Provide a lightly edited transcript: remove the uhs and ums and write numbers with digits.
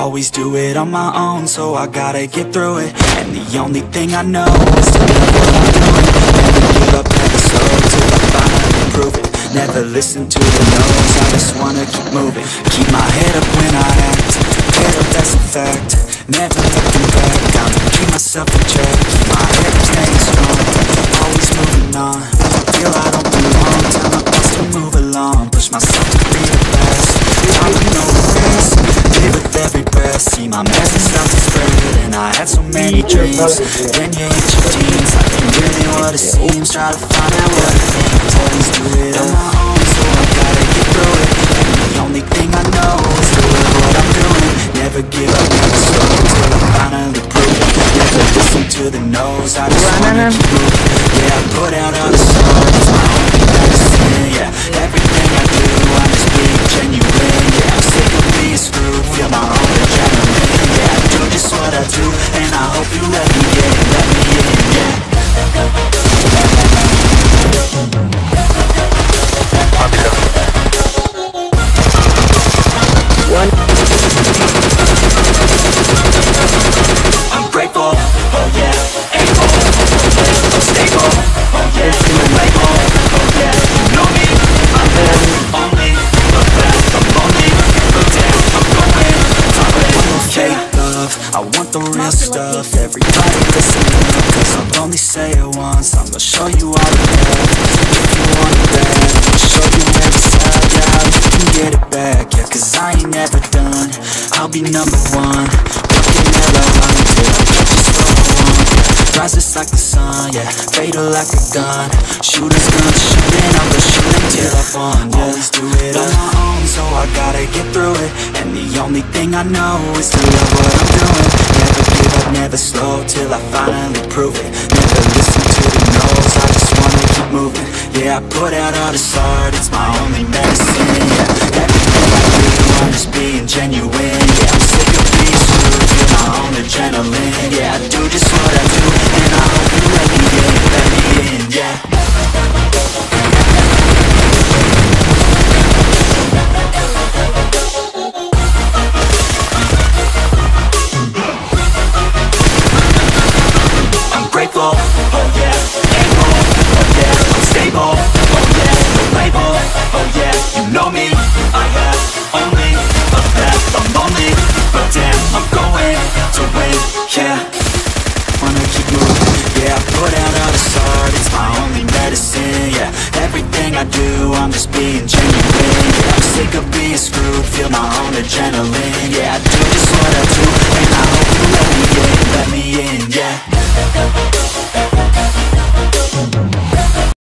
Always do it on my own, so I gotta get through it. And the only thing I know is to love what I'm doing. Never give up, never slow, till I finally prove it. Never listen to the no's, I just wanna keep moving. Keep my head up when I act, head up, that's a fact. Never looking back, I'ma keep myself in check. Keep my head up, staying strong, always moving on. Feel I don't belong, tell my best to move along. Push myself to be the best, I don't know the rest. Live with every breath, see my message start to spread. And I had so many dreams, then you hit your teens. Life ain't really what it seems, try to find out what it means. Always do it on my own, so I gotta get through it. And the only thing I know is to love what I'm doing. Never give up, never slow, till I finally prove it. Never listen to the no's, I just wanna keep moving. Yeah, I put out all the songs, it's my only medicine. Yeah, everything I do, I'm just being genuine. Yeah, I'm sick of being screwed, feel my own adrenaline. Yeah, I do just what I do, and I hope you let me in, yeah. I'm grateful, oh yeah, able, oh yeah, I'm stable, oh yeah, no label, oh yeah, you know me, I'm there, only, the best, I'm lonely, but damn, I'm going, no fake love, I want the real stuff. Everybody listen up, cause I'll only say it once. I'm gonna show you all the love, if you want it bad. I'll show you every side, yeah, how you can get it back. Yeah, cause I ain't never done, I'll be number one. Working hella hard until I get just what I want. Rises like the sun, yeah, fatal like a gun. Shooters gonna shoot and I'm gonna shoot until I fall. Always do it on my own, so I gotta get through it. And the only thing I know is to love what I'm doing. Never give up, never slow, till I finally prove it. Never listen to the no's, I just wanna keep moving. Yeah, I put out all this art, it's my only medicine. Yeah, everything I do, I'm just being genuine. Yeah, I'm sick of being screwed, feel my own adrenaline. Yeah, I do just what I do, and I hope you let me in, yeah. I'm grateful, oh yeah, able, oh yeah, I'm stable, oh yeah, no label, oh yeah, you know me, I have only the best. I'm lonely, but damn, I'm going to win, yeah. Wanna keep moving, yeah, I put out all this art, it's my only medicine, yeah. Everything I do, I'm just being genuine, yeah. I'm sick of being screwed, feel my own adrenaline, yeah. I do just what I do, and I hope you let me in, yeah.